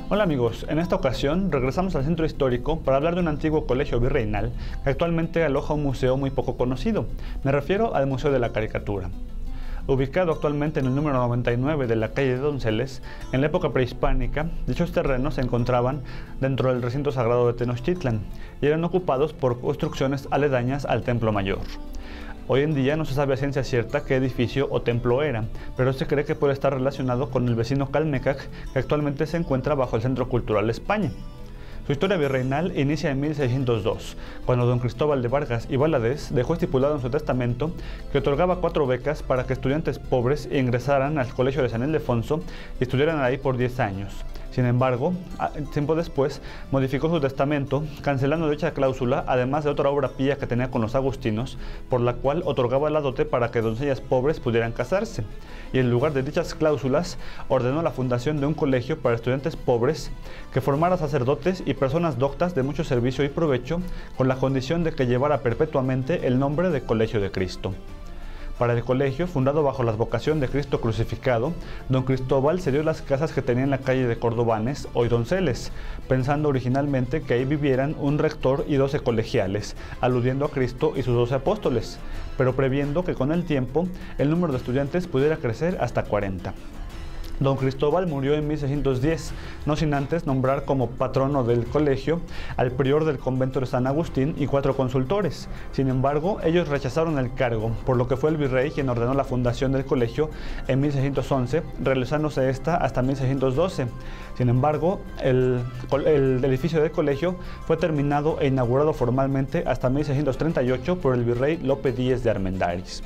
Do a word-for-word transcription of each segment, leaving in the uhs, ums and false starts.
Hola amigos, en esta ocasión regresamos al centro histórico para hablar de un antiguo colegio virreinal que actualmente aloja un museo muy poco conocido. Me refiero al Museo de la Caricatura. Ubicado actualmente en el número noventa y nueve de la calle de Donceles, en la época prehispánica, dichos terrenos se encontraban dentro del recinto sagrado de Tenochtitlan y eran ocupados por construcciones aledañas al Templo Mayor. Hoy en día no se sabe a ciencia cierta qué edificio o templo era, pero se cree que puede estar relacionado con el vecino Calmecac, que actualmente se encuentra bajo el Centro Cultural España. Su historia virreinal inicia en mil seiscientos dos, cuando don Cristóbal de Vargas y Valadez dejó estipulado en su testamento que otorgaba cuatro becas para que estudiantes pobres ingresaran al Colegio de San Ildefonso y estudiaran ahí por diez años. Sin embargo, tiempo después, modificó su testamento, cancelando dicha cláusula, además de otra obra pía que tenía con los agustinos, por la cual otorgaba la dote para que doncellas pobres pudieran casarse. Y en lugar de dichas cláusulas, ordenó la fundación de un colegio para estudiantes pobres que formara sacerdotes y personas doctas de mucho servicio y provecho, con la condición de que llevara perpetuamente el nombre de Colegio de Cristo. Para el colegio, fundado bajo la advocación de Cristo crucificado, don Cristóbal cedió las casas que tenía en la calle de Cordobanes, hoy Donceles, pensando originalmente que ahí vivieran un rector y doce colegiales, aludiendo a Cristo y sus doce apóstoles, pero previendo que con el tiempo el número de estudiantes pudiera crecer hasta cuarenta. Don Cristóbal murió en mil seiscientos diez, no sin antes nombrar como patrono del colegio al prior del convento de San Agustín y cuatro consultores. Sin embargo, ellos rechazaron el cargo, por lo que fue el virrey quien ordenó la fundación del colegio en mil seiscientos once, realizándose esta hasta mil seiscientos doce. Sin embargo, el, el edificio del colegio fue terminado e inaugurado formalmente hasta mil seiscientos treinta y ocho por el virrey Lope Díez de Armendáriz.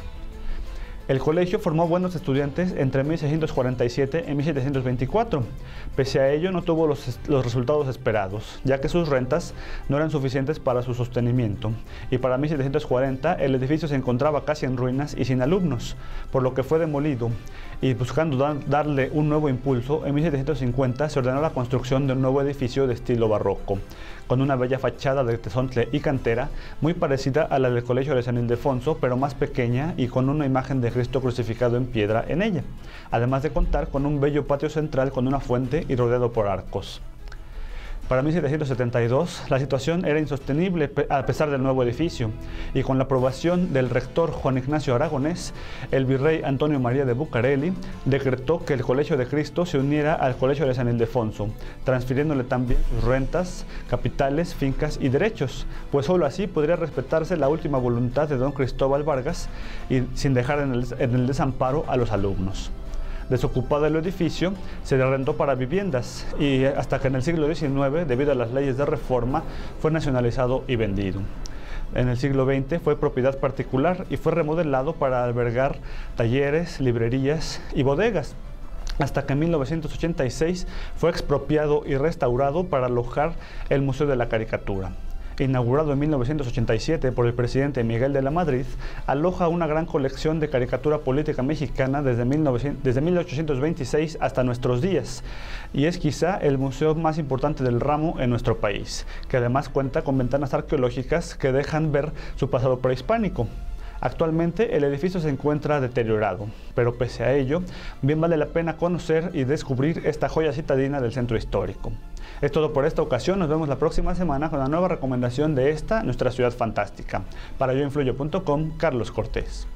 El colegio formó buenos estudiantes entre mil seiscientos cuarenta y siete y mil setecientos veinticuatro. Pese a ello, no tuvo los, los resultados esperados, ya que sus rentas no eran suficientes para su sostenimiento, y para mil setecientos cuarenta el edificio se encontraba casi en ruinas y sin alumnos, por lo que fue demolido, y buscando dar, darle un nuevo impulso, en mil setecientos cincuenta se ordenó la construcción de un nuevo edificio de estilo barroco, con una bella fachada de tezontle y cantera, muy parecida a la del Colegio de San Ildefonso, pero más pequeña y con una imagen de Cristo crucificado en piedra en ella, además de contar con un bello patio central con una fuente y rodeado por arcos. Para mil setecientos setenta y dos, la situación era insostenible a pesar del nuevo edificio, y con la aprobación del rector Juan Ignacio Aragonés, el virrey Antonio María de Bucareli decretó que el Colegio de Cristo se uniera al Colegio de San Ildefonso, transfiriéndole también sus rentas, capitales, fincas y derechos, pues solo así podría respetarse la última voluntad de don Cristóbal Vargas y sin dejar en el, en el desamparo a los alumnos. Desocupado el edificio, se le arrendó para viviendas y hasta que en el siglo diecinueve, debido a las leyes de reforma, fue nacionalizado y vendido. En el siglo veinte fue propiedad particular y fue remodelado para albergar talleres, librerías y bodegas, hasta que en mil novecientos ochenta y seis fue expropiado y restaurado para alojar el Museo de la Caricatura. Inaugurado en mil novecientos ochenta y siete por el presidente Miguel de la Madrid, aloja una gran colección de caricatura política mexicana desde, desde mil ochocientos veintiséis hasta nuestros días, y es quizá el museo más importante del ramo en nuestro país, que además cuenta con ventanas arqueológicas que dejan ver su pasado prehispánico. Actualmente el edificio se encuentra deteriorado, pero pese a ello, bien vale la pena conocer y descubrir esta joya citadina del centro histórico. Es todo por esta ocasión, nos vemos la próxima semana con la nueva recomendación de esta, nuestra ciudad fantástica. Para yo influyo punto com, Carlos Cortés.